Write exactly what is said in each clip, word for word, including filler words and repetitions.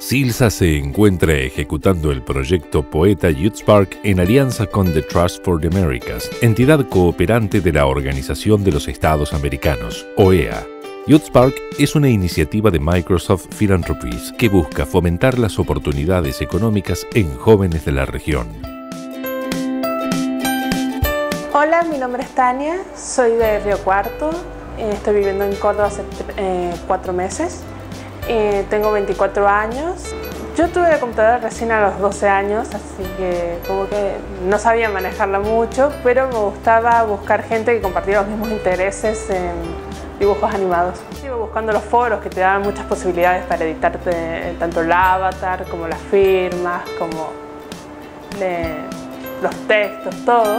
Silsa se encuentra ejecutando el proyecto Poeta Youth Spark en alianza con The Trust for the Americas, entidad cooperante de la Organización de los Estados Americanos, O E A. Youth Spark es una iniciativa de Microsoft Philanthropies que busca fomentar las oportunidades económicas en jóvenes de la región. Hola, mi nombre es Tania, soy de Río Cuarto, estoy viviendo en Córdoba hace eh, cuatro meses, eh, tengo veinticuatro años. Yo tuve la computadora recién a los doce años, así que como que no sabía manejarla mucho, pero me gustaba buscar gente que compartiera los mismos intereses en dibujos animados. Iba buscando los foros que te daban muchas posibilidades para editarte tanto el avatar, como las firmas, como de los textos, todo.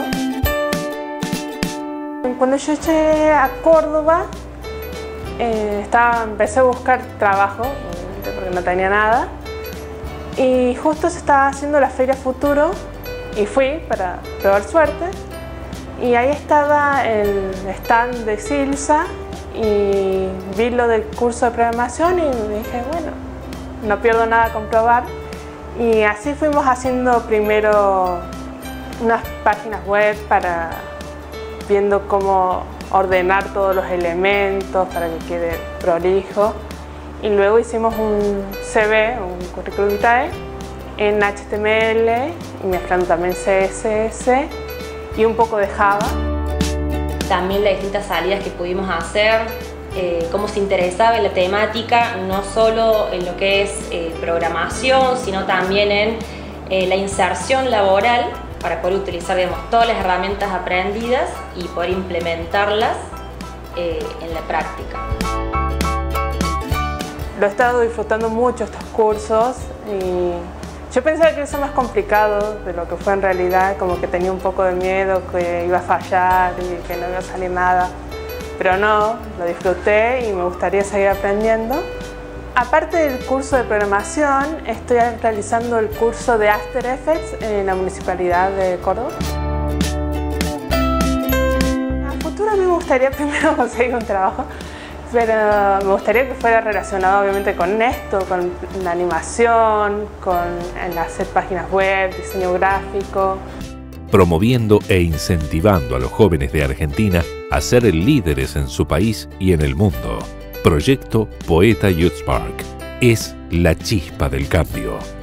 Cuando yo llegué a Córdoba, eh, estaba, empecé a buscar trabajo, porque no tenía nada, y justo se estaba haciendo la Feria Futuro, y fui para probar suerte, y ahí estaba el stand de Silsa, y vi lo del curso de programación y me dije, bueno, no pierdo nada con probar. Y así fuimos haciendo primero unas páginas web para viendo cómo ordenar todos los elementos para que quede prolijo. Y luego hicimos un C V, un currículum vitae, en H T M L y mezclando también C S S y un poco de Java. También las distintas salidas que pudimos hacer, eh, cómo se interesaba en la temática, no solo en lo que es eh, programación, sino también en eh, la inserción laboral para poder utilizar, digamos, todas las herramientas aprendidas y poder implementarlas eh, en la práctica. Lo he estado disfrutando mucho estos cursos y yo pensaba que eso más complicado de lo que fue en realidad, como que tenía un poco de miedo que iba a fallar y que no iba a salir nada, pero no, lo disfruté y me gustaría seguir aprendiendo. Aparte del curso de programación, estoy realizando el curso de After Effects en la Municipalidad de Córdoba. A futuro a mí me gustaría primero conseguir un trabajo, pero me gustaría que fuera relacionado obviamente con esto, con la animación, con el hacer páginas web, diseño gráfico. Promoviendo e incentivando a los jóvenes de Argentina a ser líderes en su país y en el mundo. Proyecto Poeta Youth Spark es la chispa del cambio.